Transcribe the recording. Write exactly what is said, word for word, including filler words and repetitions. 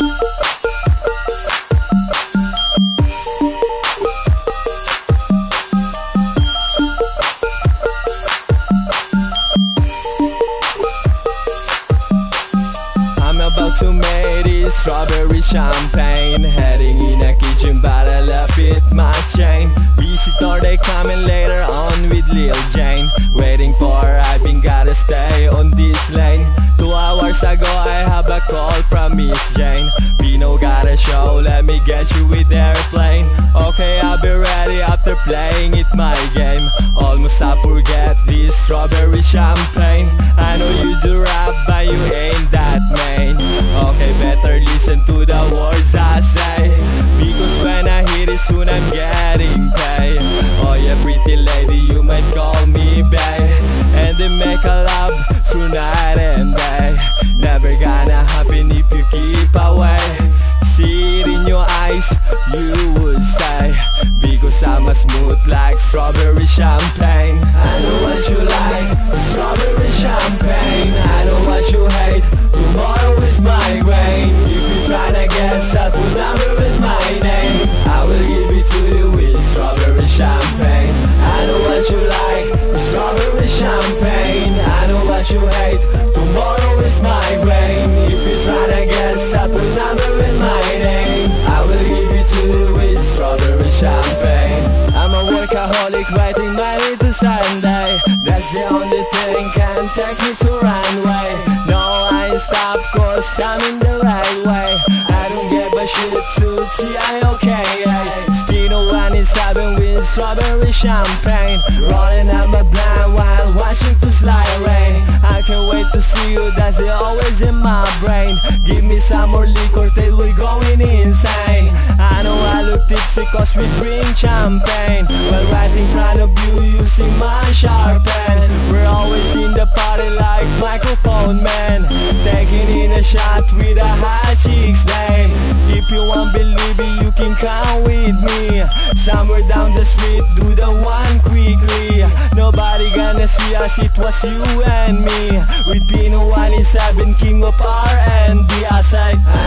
About to make this strawberry champagne, heading in a kitchen but I left it my chain. Visitor they coming later on with Lil Jane, waiting for I've been gotta stay on this lane. Two hours ago I have a call from Miss Jane. Pino got a show, let me get you with airplane. Okay, I'll be ready after playing it my game. Almost I forget this strawberry champagne. I know you do rap but you ain't that main. Okay, better listen to the words I say, because when I hit it soon I'm getting paid. Oh yeah, pretty lady, you might call me bae, and they make a love through night and day. Never gonna happen if you keep away. See it in your eyes, you would say, because I'm a smooth like strawberry champagne. I know what you like, strawberry champagne. I know what you hate, tomorrow is migraine. If you tryna guess, I will never with my name. I will give it to you with strawberry champagne. I know what you like, strawberry champagne. I know what you hate, tomorrow is migraine. If you tryna guess, I will never with my name. I will give it to you with strawberry champagne. I'm a workaholic, writing Monday to Sunday. That's the only thing can take me to runway. No, I ain't stop cause I'm in the right way. I don't give a shit to T I O K A. Spino one is having with strawberry champagne, rolling up my blind while watching to slide rain. I can't wait to see you, that's it always in my brain. Give me some more liquor till we going insane. I know I look tipsy cause we drink champagne, while right in front of you using my sharp pen. We're always in the party like microphone man, taking in a shot with a hot chick's name. If you won't believe it, you can come with me. Somewhere down the street, do the one quickly. Nobody gonna see us, it was you and me. With Pino one seven, king of R and B. I say